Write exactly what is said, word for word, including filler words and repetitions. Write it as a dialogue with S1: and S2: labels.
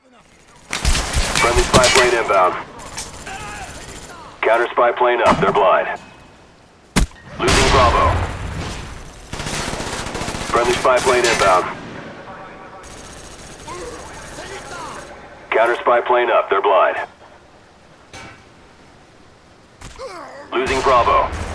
S1: Friendly spy plane inbound. Counter spy plane up, they're blind. Losing Bravo. Friendly spy plane inbound. Counter spy plane up, they're blind. Losing Bravo.